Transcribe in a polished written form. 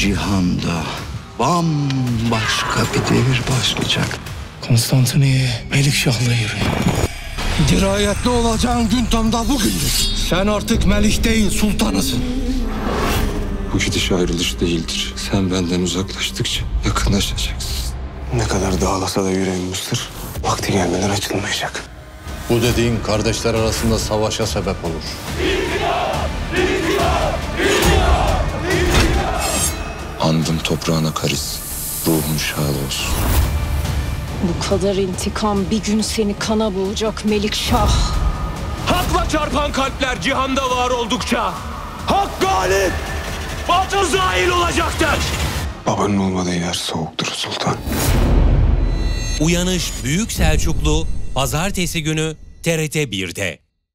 cihanda bambaşka bir devir başlayacak. Konstantiniye Melikşah'la yürü. Dirayetli olacağın gün tam da bugündür. Sen artık melik değil, sultanısın. Bu gidiş ayrılış değildir. Sen benden uzaklaştıkça yakınlaşacaksın. Ne kadar dağlasa da yüreğim ısır, vakti gelmeden açılmayacak. Bu dediğin kardeşler arasında savaşa sebep olur. Andım toprağına karis, ruhun şad olsun. Bu kadar intikam bir gün seni kana boğacak Melikşah. Hakla çarpan kalpler cihanda var oldukça hak galip, batıl zahil olacaktır. Babanın olmadığı yer soğuktur sultan. Uyanış Büyük Selçuklu Pazartesi günü TRT 1'de.